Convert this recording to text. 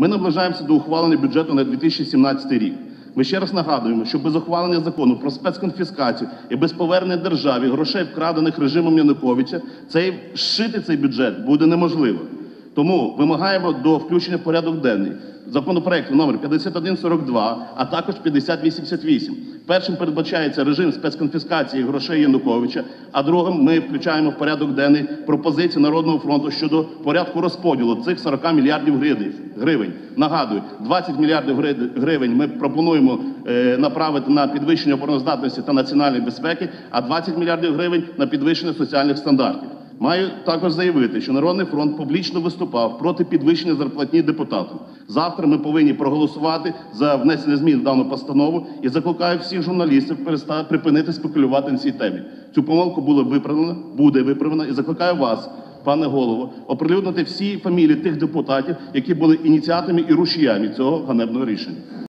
Ми наближаємося до ухвалення бюджету на 2017 рік. Ми ще раз нагадуємо, що без ухвалення закону про спецконфіскацію і без повернення державі грошей, вкрадених режимом Януковича, зшити цей бюджет буде неможливо. Тому вимагаємо до включення в порядок денний законопроекту номер 5142, а також 5088. Першим передбачається режим спецконфіскації грошей Януковича, а другим ми включаємо в порядок денний пропозиції Народного фронту щодо порядку розподілу цих 40 мільярдів гривень. Нагадую, 20 мільярдів гривень ми пропонуємо направити на підвищення обороноздатності та національної безпеки, а 20 мільярдів гривень на підвищення соціальних стандартів. Маю також заявити, що Народний фронт публічно виступав проти підвищення зарплатні депутатам. Завтра ми повинні проголосувати за внесення змін в дану постанову і закликаю всіх журналістів припинити спекулювати на цій темі. Цю помилку буде виправлена і закликаю вас, пане голово, оприлюднити всі фамілії тих депутатів, які були ініціаторами і рушіями цього ганебного рішення.